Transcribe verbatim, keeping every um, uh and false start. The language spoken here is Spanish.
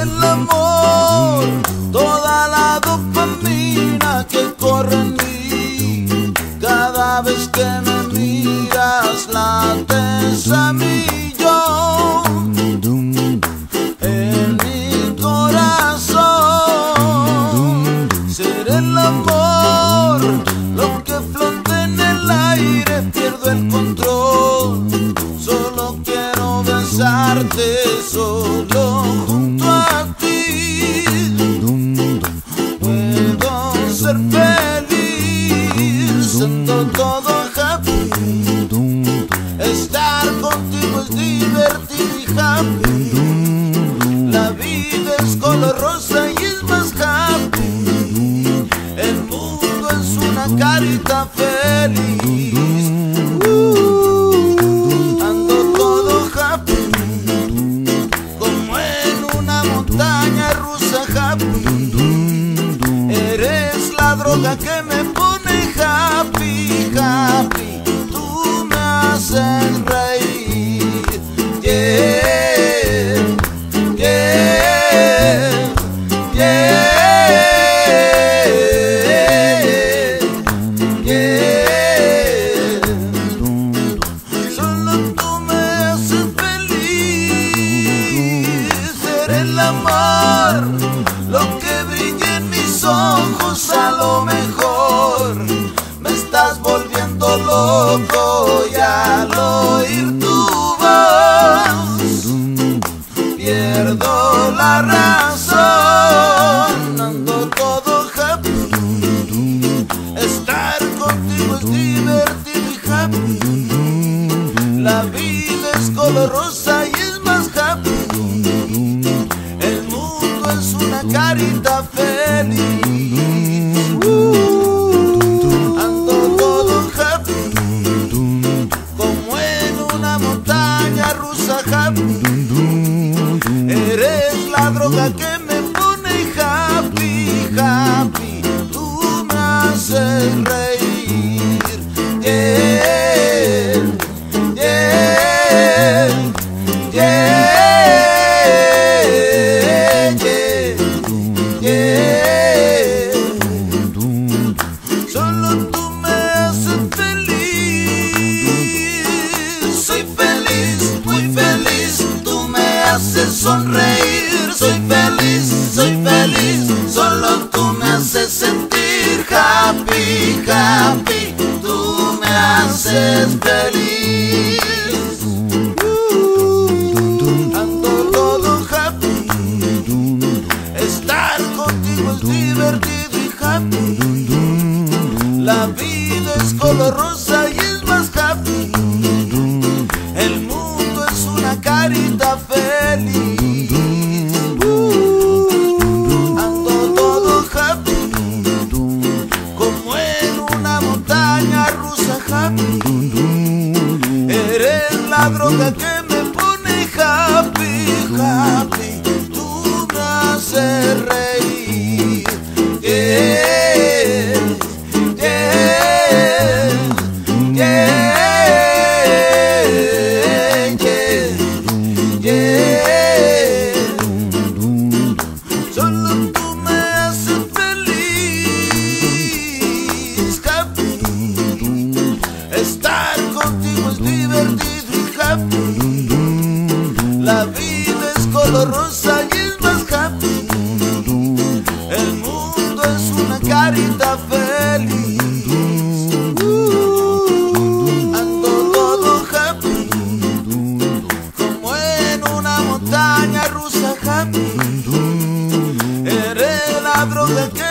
el amor, toda la dopamina que corre en mí. Cada vez que me miras lates a mí yo, en mi corazón. Ser el amor, lo que flota en el aire, pierdo el control. Solo quiero besarte, solo junto a ti puedo ser feliz, siento todo happy. Estar contigo es divertido y happy. La vida es color rosa y es más happy. El mundo es una carita feliz. uh, Ando todo happy, como en una montaña rusa happy. Eres la droga que me pone happy, happy. Tú me haces reír, yeah, yeah, yeah, yeah. Solo tú me haces feliz. Ser el amor, lo que brilla en mis ojos. A lo mejor me estás volviendo loco y al oír tu voz pierdo la razón. Ando todo happy, estar contigo es divertido y happy. La vida es color rosa y es más happy. El mundo es una carita feliz. uh, Ando todo happy, como en una montaña rusa happy. Eres la droga que me pone happy, happy. Tú me haces reír, yeah, yeah, yeah, yeah, yeah. Solo tú me haces feliz. Soy feliz, muy feliz. Tú me haces sonreír. Soy feliz, soy feliz. Solo tú me haces sentir happy, happy. Tú me haces feliz. uh, Ando todo happy, estar contigo es divertido y happy. La vida es color rosa y es más happy. El mundo es una carita feliz. uh, Ando todo happy, como en una montaña rusa happy. Eres la droga que me pone happy, happy. Tú me haces reír, yeah, yeah, yeah, yeah, yeah. Solo tú me haces feliz, happy. Estar contigo es divertido y happy. La vida es color rosa y es más happy. El mundo es una carita feliz. uh, Ando todo happy, como en una montaña rusa happy. Eres la droga que